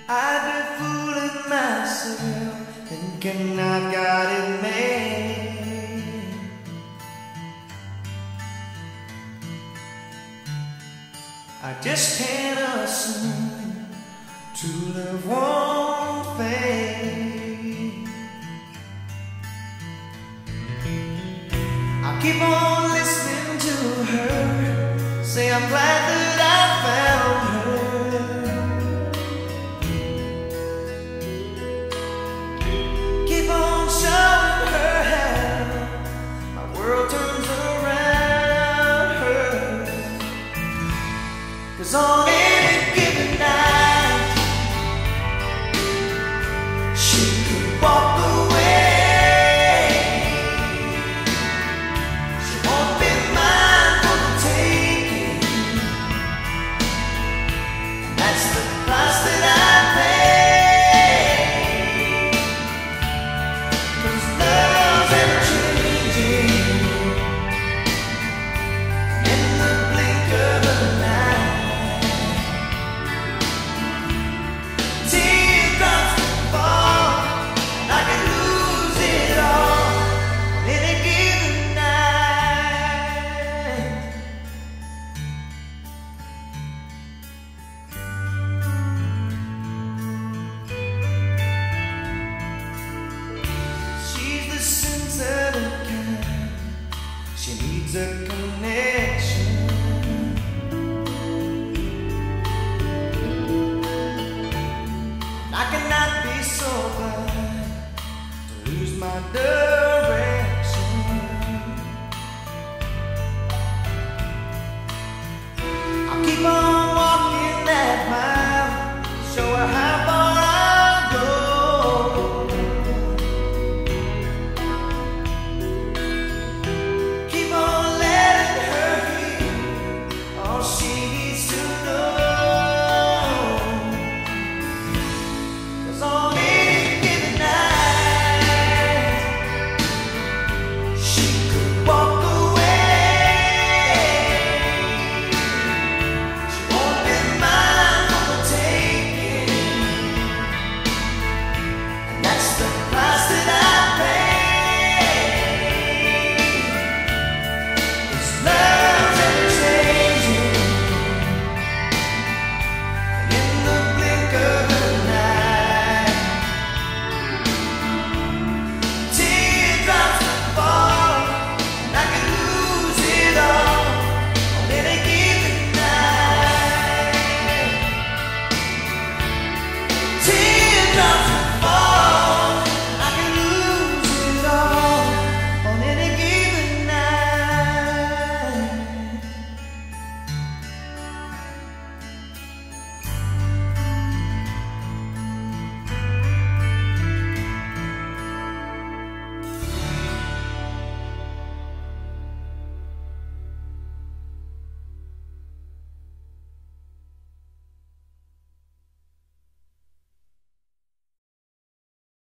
I've been fooling myself, thinking I've got it made. I just can't assume true love won't fade. I keep on listening to her say I'm glad that I found her. Keep on showing her how my world turns around her. 'Cause on any given night she could walk away. She needs a connection. I cannot be so blind to lose my direction. I'll keep on